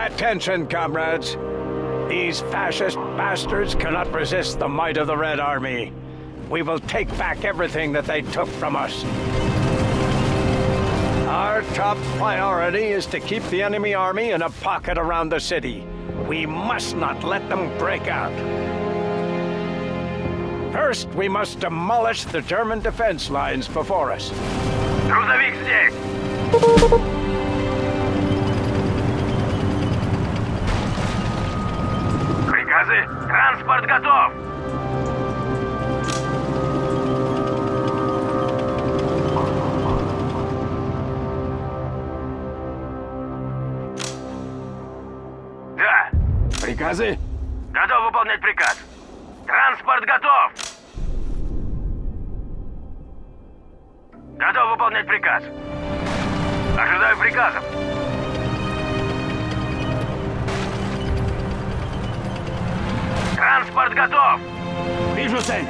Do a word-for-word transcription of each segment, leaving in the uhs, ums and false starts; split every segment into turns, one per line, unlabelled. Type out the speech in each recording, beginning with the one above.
Attention, comrades. These fascist bastards cannot resist the might of the Red Army. We will take back everything that they took from us. Our top priority is to keep the enemy army in a pocket around the city. We must not let them break out. First, we must demolish the German defense lines before us.
Грузовик здесь! Приказы? Транспорт готов! Да.
Приказы?
Готов выполнять приказ. Транспорт готов! Готов выполнять приказ. Ожидаю приказов. Транспорт готов!
Вижу цель!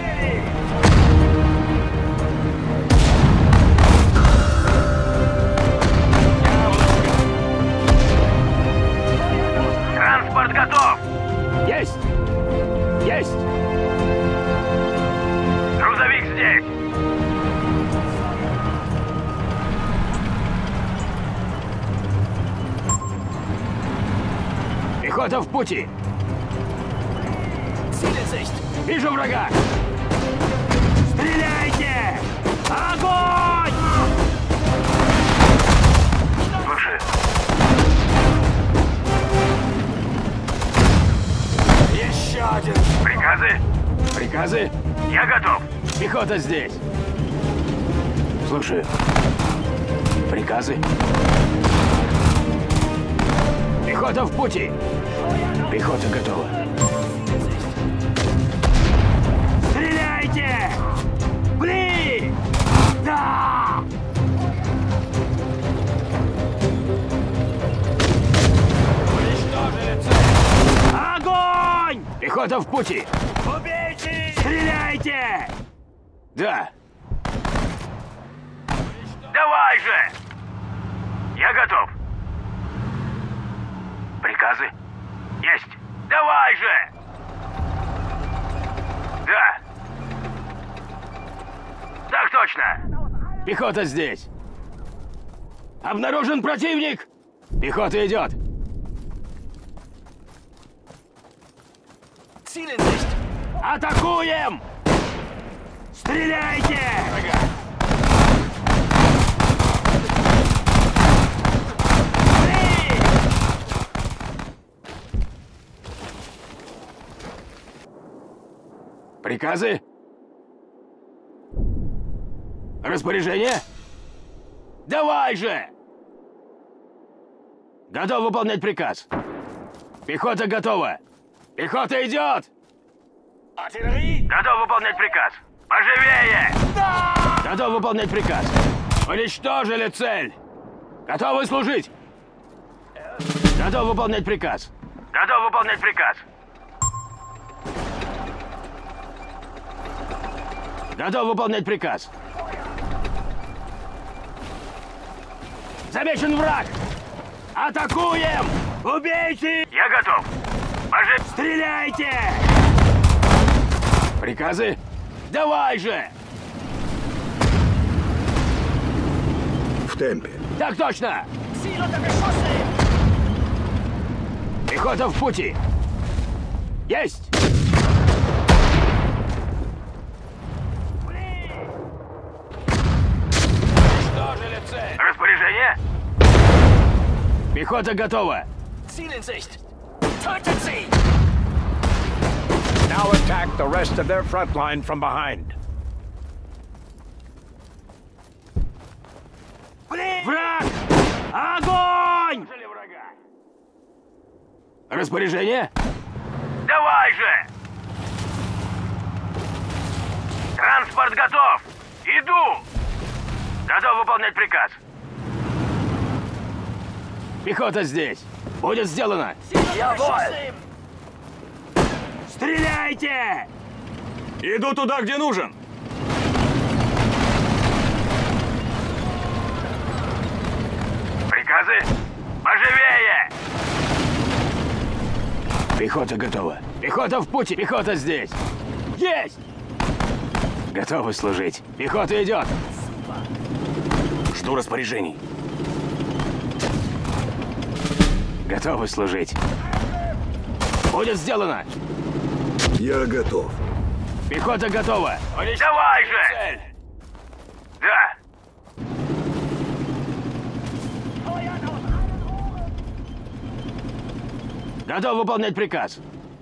Транспорт готов!
Есть! Есть!
Грузовик здесь!
Пехота в пути! Вижу врага! Стреляйте! Огонь!
Слушай.
Еще один!
Приказы?
Приказы?
Я готов.
Пехота здесь! Слушаю. Приказы? Пехота в пути! Пехота готова. Стреляйте! Блин! Да! Уничтожили цель! Огонь! Пехота в пути! Убейте! Стреляйте! Да.
Давай же! Я готов. Приказы? Есть! Давай же! Да! Так точно!
Пехота здесь! Обнаружен противник! Пехота идет! Атакуем! Стреляйте! Приказы? Распоряжение? Давай же! Готов выполнять приказ. Пехота готова. Пехота идет!
Готов выполнять приказ. Поживее!
Да! Готов выполнять приказ. Уничтожили цель. Готовы служить. Готов выполнять приказ.
Готов выполнять приказ.
Готов выполнять приказ. Замечен враг! Атакуем! Убейте!
Я готов. Пожи...
Стреляйте! Приказы? Давай же!
В темпе.
Так точно! Пехота в пути! Есть!
Распоряжение?
Пехота готова! Now attack the rest of their front line from behind. Враг! Огонь! Распоряжение?
Давай же! Транспорт готов! Иду! Готов выполнять приказ.
Пехота здесь! Будет сделано!
Я воин!
Стреляйте!
Иду туда, где нужен.
Приказы? Поживее!
Пехота готова. Пехота в пути. Пехота здесь. Есть! Готовы служить. Пехота идет. Жду распоряжений. Готовы служить. Будет сделано.
Я готов.
Пехота готова.
Давай же!
Цель.
Да.
Готов выполнять приказ.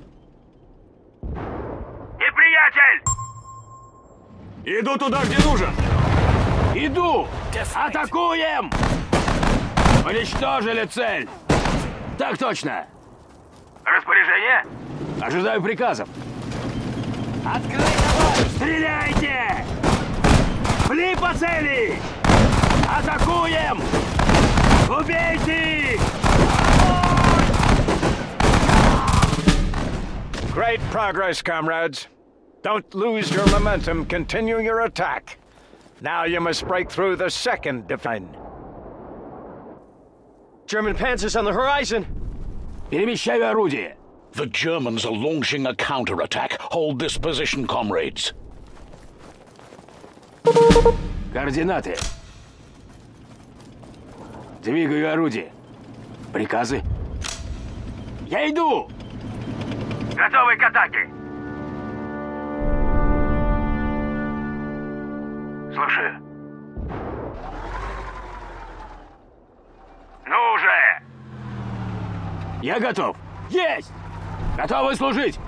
Неприятель!
Иду туда, где нужен.
Иду! Атакуем! Уничтожили цель! Так точно!
Распоряжение?
Ожидаю приказов. Открыть огонь! Стреляйте! Пли по цели! Атакуем! Убейте их!
Great progress, comrades. Don't lose your momentum. Continue your attack. Now you must break through the second defense.
German panzers on the horizon! Перемещаю орудие.
The Germans are launching a counterattack. Hold this position, comrades.
Координаты. Двигаю орудие. Приказы. Я иду!
Готовы к атаке. Слушаю. Ну уже!
Я готов. Есть! Готовы служить?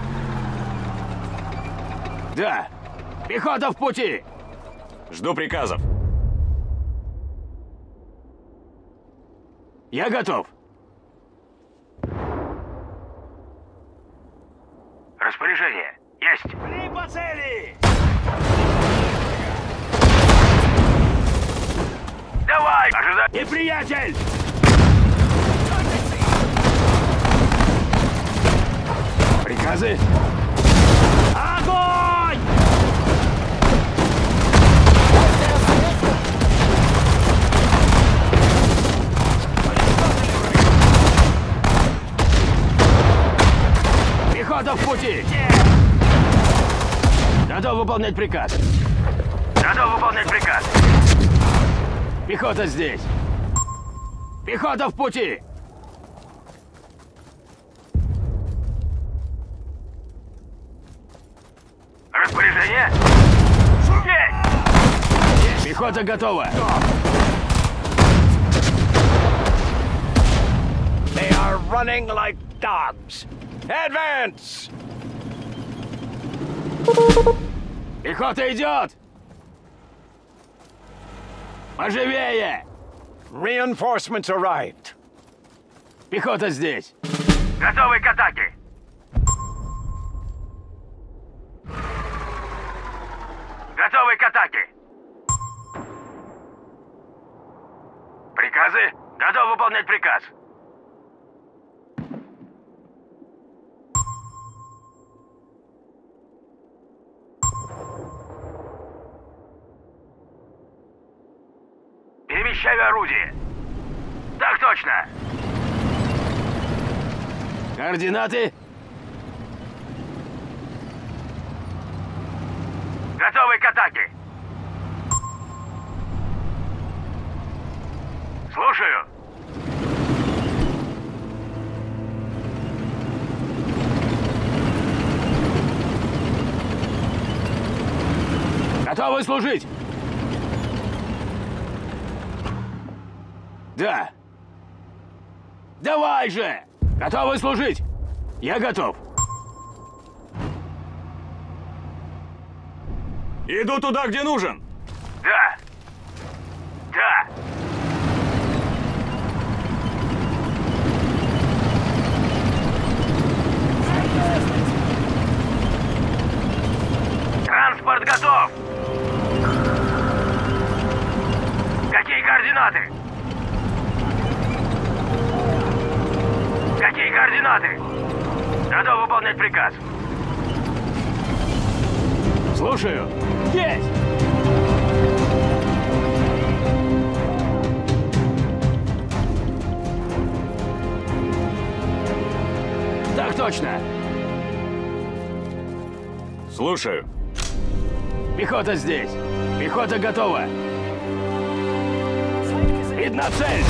Да. Пехота в пути!
Жду приказов.
Я готов.
Распоряжение. Есть.
Пли по цели!
Давай! Ожидай!
Неприятель! Приказы? Огонь! Пехота в пути! Готов выполнять приказ.
Готов выполнять приказ.
Пехота здесь. Пехота в пути!
Распоряжение? Есть!
Пехота готова.
They are running like dogs. Advance!
Пехота идет! Поживее!
Reinforcements arrived.
Пехота здесь.
Готовы к атаке. Готовы к атаке. Приказы? Готов выполнять приказ. Перемещаю орудие. Так точно.
Координаты?
Готовы к атаке. Слушаю.
Готовы служить? Да. Давай же! Готовы служить? Я готов.
Иду туда, где нужен.
Да. Да. Транспорт готов. Какие координаты? Какие координаты? Готов выполнять приказ.
Слушаю. Есть! Так Так точно.
Слушаю.
Пехота здесь. Пехота готова. Видна цель.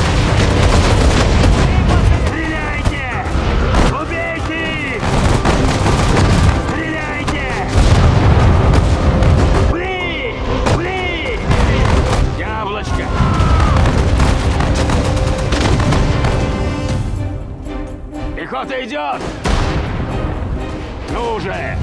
Стреляйте! Убейте их! Стреляйте! Пли! Пли! Яблочко! Пехота идет! Ну же!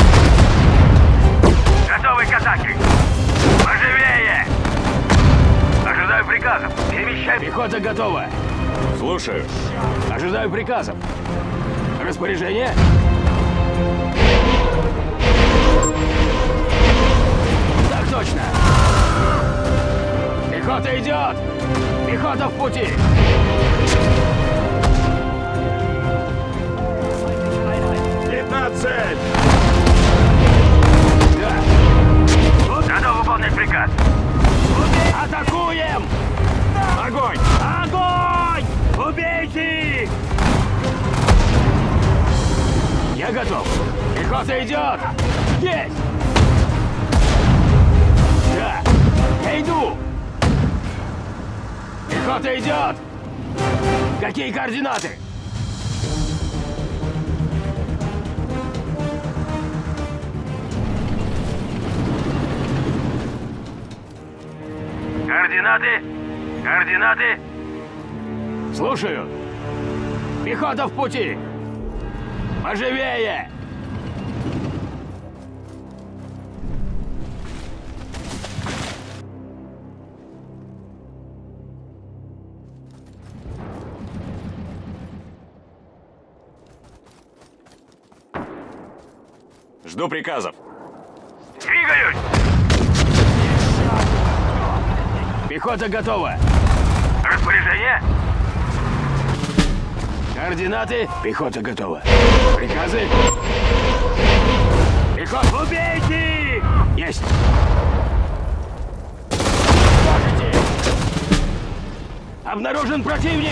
Готовы к атаке! Поживее! Ожидаю приказов. Перемещай.
Пехота готова.
Слушаю.
Ожидаю приказов. Распоряжение? Так точно. Пехота идет. Пехота в пути.
Видна цель!
Да.
Готов выполнять приказ.
Атакуем!
Огонь!
Огонь! Убейте их! Я готов. Пехота идет! Есть! Да! Я иду! Пехота идет! Какие координаты?
Координаты? Координаты?
Слушаю. Пехота в пути. Поживее!
Жду приказов.
Двигаюсь!
Пехота готова.
Распоряжение?
Координаты. Пехота готова. Приказы. Пехота. Убейте! Есть. Слушайте. Обнаружен противник.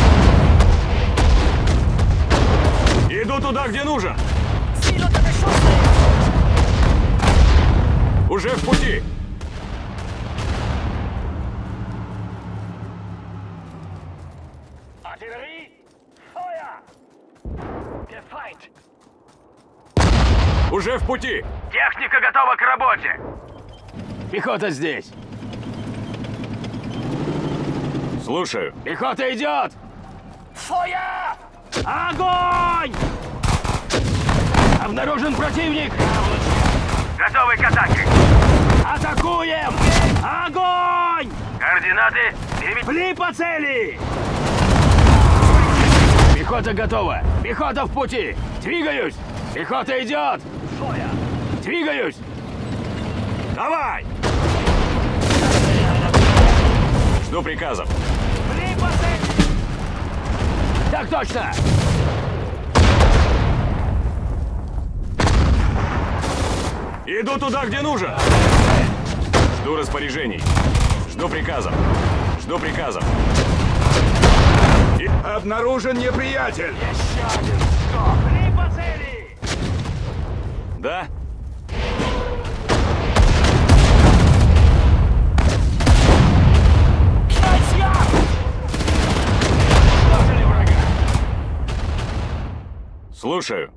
Иду туда, где нужен. Уже в пути.
Артиллерия! Фeuer! Der Feind!
Уже в пути.
Техника готова к работе.
Пехота здесь.
Слушаю.
Пехота идет! Фeuer! Огонь! Обнаружен противник!
Готовы к атаке.
Атакуем! Огонь!
Координаты? Перемещай.
Пли по цели! Пехота готова! Пехота в пути! Двигаюсь! Пехота идет! Двигаюсь!
Давай! Жду приказов.
Пли по цели! Так точно!
Иду туда, где нужен. Жду распоряжений. Жду приказов. Жду приказов. И... Обнаружен неприятель.
Еще один скок! Пли по цели!
Да?
Уничтожили врага!
Слушаю.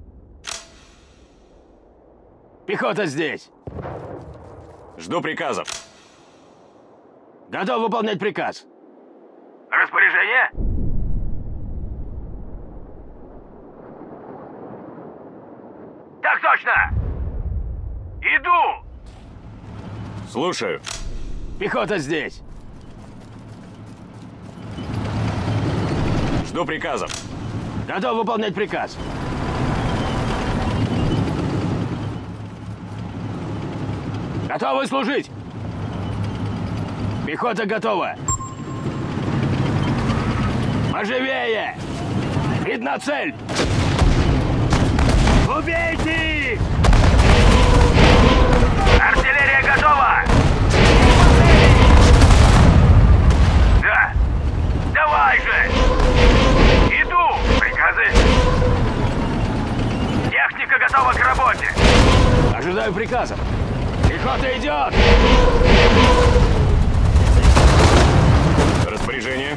Пехота здесь!
Жду приказов.
Готов выполнять приказ.
Распоряжение? Так точно! Иду!
Слушаю.
Пехота здесь!
Жду приказов.
Готов выполнять приказ. Готовы служить! Пехота готова! Поживее! Видна цель! Убейте их!
Артиллерия готова! Да! Давай же! Иду! Приказы!
Ожидаю приказов. Пехота идет!
Распоряжение.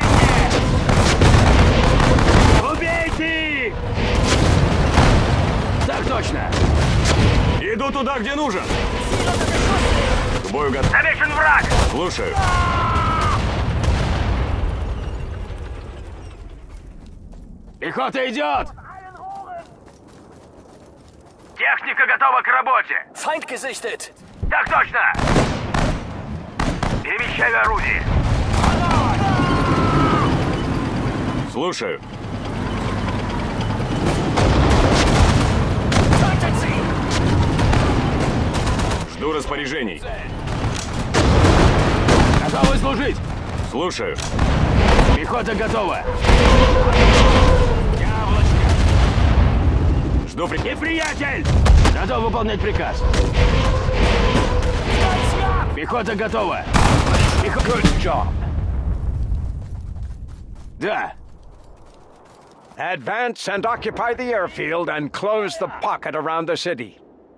Убейте их! Так точно!
Иду туда, где нужен. К бою готов.
Замечен враг!
Слушаю.
Пехота идет!
Техника готова к работе!
Feind gesichtet!
Так точно! Перемещаю орудие!
Слушаю.
Tötet sie!
Жду распоряжений.
Готовы служить!
Слушаю.
Пехота готова!
Жду при...
Неприятель! Готов выполнять приказ. Пехота готова! Пехота...
Good job.
Да!
Advance and occupy the airfield and close the pocket around the city.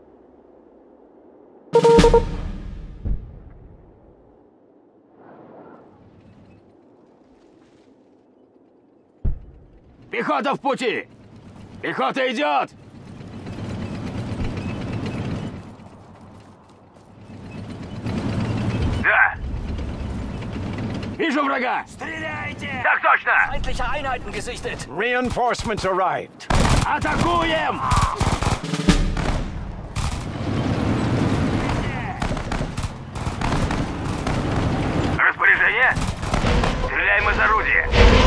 Пехота в пути! Пехота идет!
Да!
Вижу врага!
Так точно!
Feindliche Einheiten gesichtet!
Reinforcements arrived.
Атакуем!
Распоряжение? Стреляем из орудия!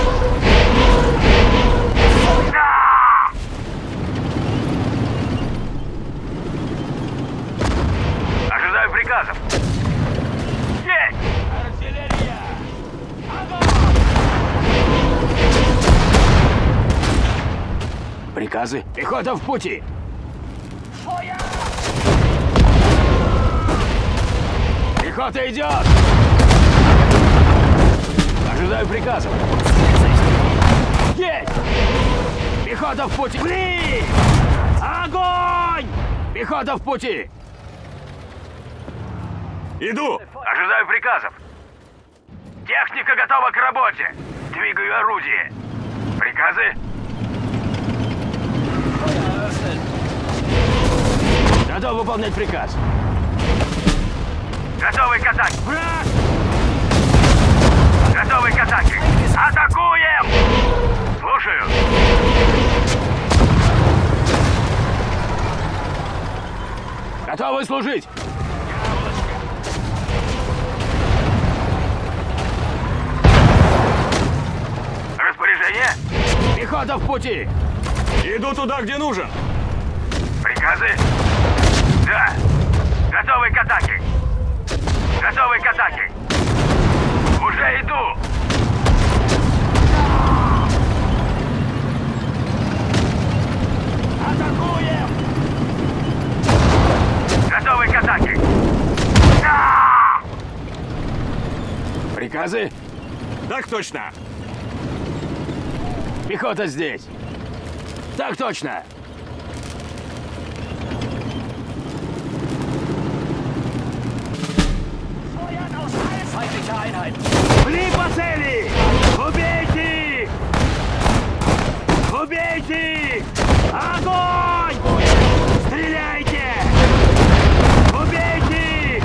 Да! Ожидаю приказов! Есть!
Артиллерия! Приказы? Пехота в пути! Пехота идет! Ожидаю приказов. Есть! Пехота в пути! Блин! Огонь! Пехота в пути!
Иду!
Ожидаю приказов! Техника готова к работе! Двигаю орудие! Приказы?
Готов выполнять приказ.
Готовы к атаке!
Враг!
Готовы к атаке! Атакуем! Слушаю!
Готовы служить!
Распоряжение?
Пехота в пути!
Иду туда, где нужен.
Приказы? Да! Готовы к атаке! Готовы к атаке! Уже иду!
Атакуем!
Готовы к атаке! Да!
Приказы?
Так точно.
Пехота здесь! Так точно!
Feindliche Einheiten!
Пли по цели! Убейте их! Убейте их! Огонь! Стреляйте! Убейте их!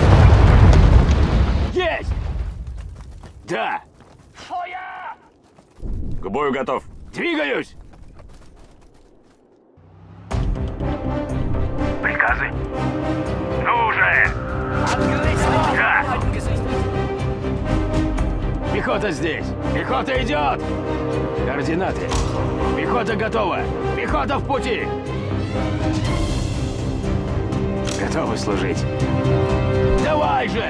Есть! Да!
К бою готов.
Двигаюсь!
Приказы? Ну уже! Да!
Einheiten gesichtet!
Пехота здесь! Пехота идет! Координаты! Пехота готова! Пехота в пути! Готовы служить! Давай же!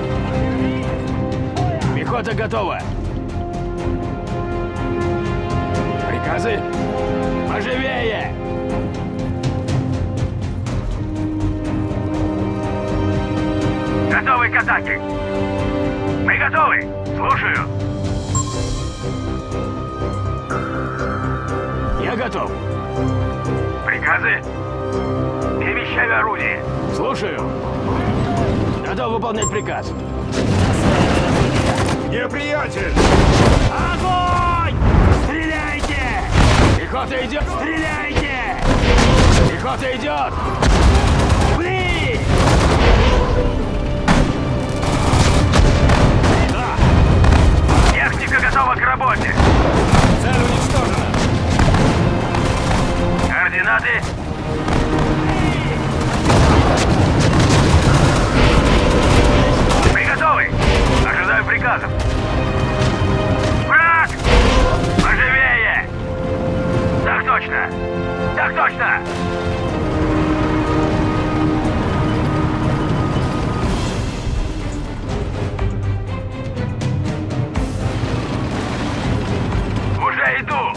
Пехота готова! Приказы? Поживее!
Готовы к атаке! Мы готовы! Слушаю!
Я готов!
Приказы? Перемещаю орудие.
Слушаю. Готов выполнять приказ.
Неприятель!
Огонь! Стреляйте! Пехота идет! Стреляйте! Пехота идет! Пли! Да!
Техника готова к работе.
Цель уничтожена!
Координаты. Вы готовы? Ожидаю приказов. Враг! Поживее! Так точно! Так точно! Уже иду!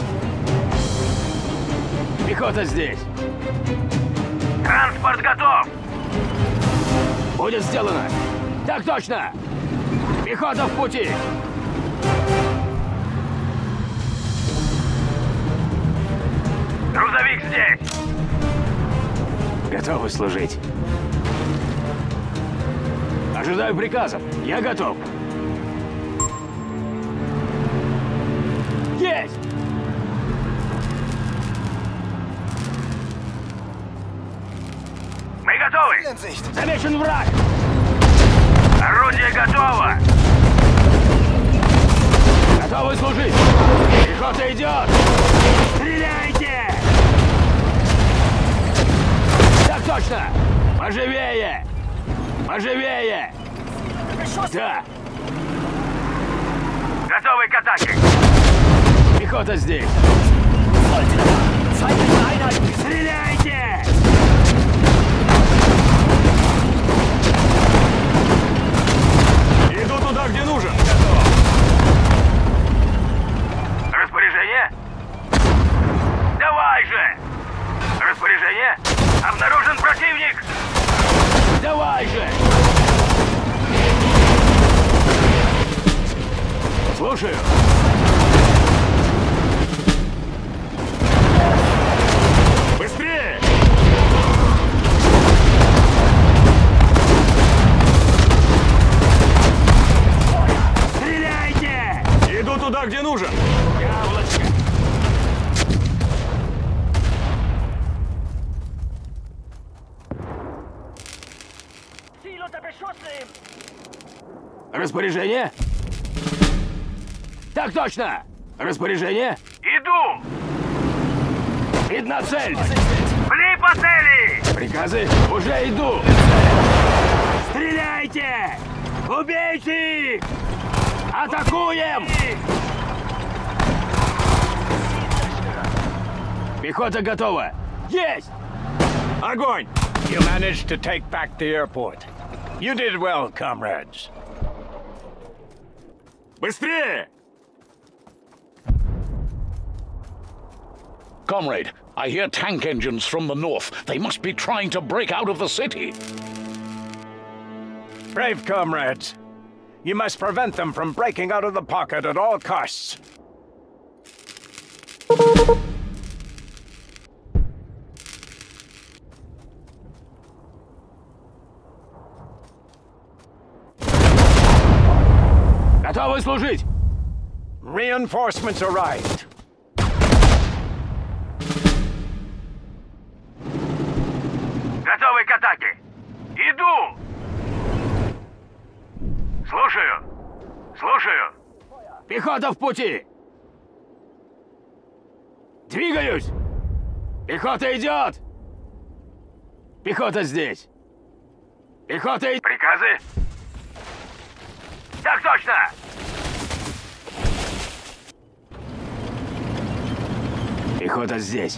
Пехота здесь!
Транспорт готов!
Будет сделано! Так точно! Пехота в пути!
Грузовик здесь!
Готовы служить. Ожидаю приказов. Я готов. Есть!
Мы готовы!
Замечен враг!
Орудие готово!
Готовы служить! Пехота идет! Стреляйте! Так точно! Поживее! Поживее! Да!
Готовы к атаке!
Пехота здесь! Стреляйте!
Иду туда, где нужен!
Распоряжение? Давай же! Распоряжение? Обнаружен противник!
Давай же! Слушаю.
Быстрее!
Стреляйте!
Иду туда, где нужен!
Яблочко! Распоряжение? Так точно! Распоряжение?
Иду!
Видна цель!
Пли по цели!
Приказы? Уже иду! Стреляйте! Убейте их! Атакуем! Пехота готова! Есть!
Огонь!
You managed to take back the airport. You did well, comrades.
Быстрее!
Comrade, I hear tank engines from the north. They must be trying to break out of the city.
Brave comrades. You must prevent them from breaking out of the pocket at all costs.
Готовы служить!
Reinforcements arrived.
Готовы к атаке! Иду! Слушаю! Слушаю!
Пехота в пути! Двигаюсь! Пехота идет! Пехота здесь! Пехота идет!
Приказы? Так точно!
Пехота здесь!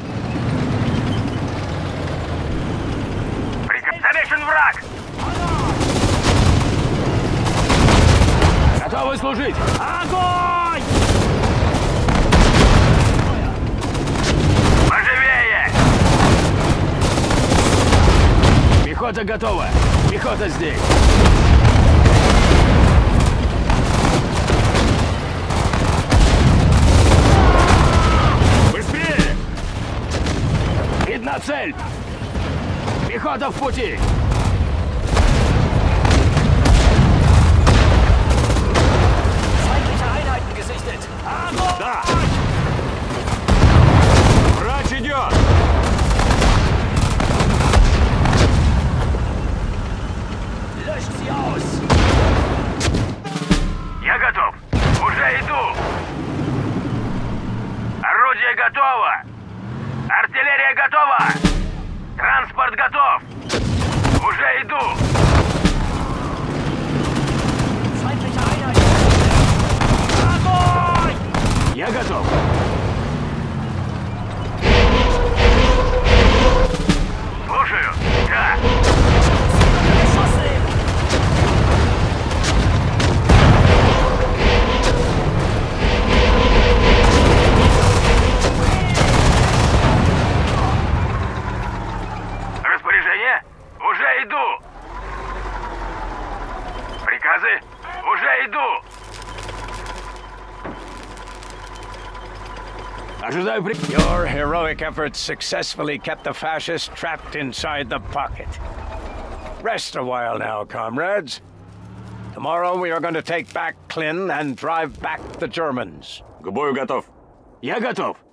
Приказ... Замечен враг!
Готовы служить! Огонь!
Поживее!
Пехота готова! Пехота здесь!
Быстрее!
Видна цель! Пехота в пути!
Feindliche Einheiten gesichtet.
Да! Врач идет!
Löscht sie aus.
Я готов. Уже иду. Орудие готово. Артиллерия готова. Транспорт готов. Уже иду.
Feindliche Einheiten gesichtet. Огонь!
Я готов!
Слушаю. Да.
Geschosse!
Распоряжение? Уже иду. Приказы? Уже иду.
Ожидаю при...
Your heroic efforts successfully kept the fascists trapped inside the pocket. Rest a while now, comrades. Tomorrow we are going to take back Klin and drive back the Germans.
К бою готов.
Я готов!